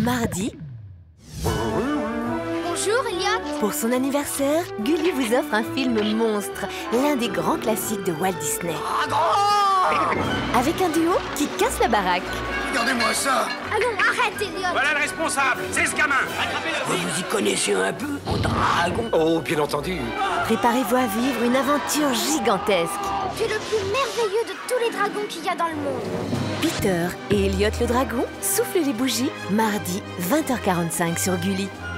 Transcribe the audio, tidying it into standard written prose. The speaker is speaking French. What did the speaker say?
Mardi, Bonjour, Elliot. pour son anniversaire, Gulli vous offre un film monstre, l'un des grands classiques de Walt Disney. Avec un duo qui casse la baraque. Regardez-moi ça. Allons, arrête, Elliot. Voilà le responsable, c'est ce gamin. Vous y connaissez un peu en dragon? Oh, bien entendu. Préparez-vous à vivre une aventure gigantesque. Tu es le plus merveilleux de tous les dragons qu'il y a dans le monde. Peter et Elliot le dragon soufflent les bougies, mardi 20h45 sur Gulli.